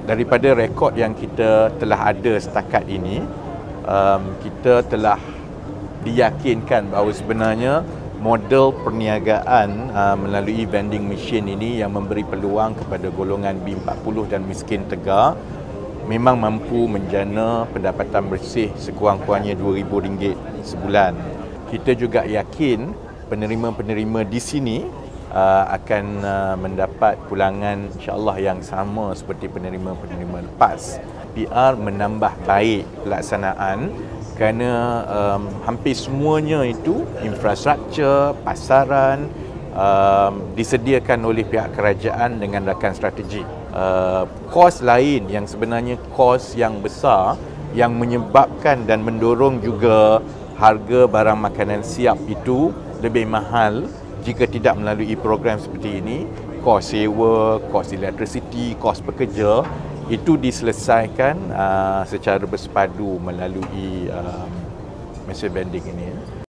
Daripada rekod yang kita telah ada setakat ini, kita telah diyakinkan bahawa sebenarnya model perniagaan melalui vending machine ini yang memberi peluang kepada golongan B40 dan miskin tegar memang mampu menjana pendapatan bersih sekurang-kurangnya RM2,000 sebulan. Kita juga yakin penerima-penerima di sini akan mendapat pulangan insya-Allah yang sama seperti penerima-penerima lepas. PR menambah baik pelaksanaan kerana hampir semuanya itu infrastruktur, pasaran disediakan oleh pihak kerajaan dengan rakan strategi. Kos lain yang sebenarnya kos yang besar yang menyebabkan dan mendorong juga harga barang makanan siap itu lebih mahal jika tidak melalui program seperti ini. Kos sewa, kos elektrisiti, kos pekerja itu diselesaikan secara bersepadu melalui mesin vending ini.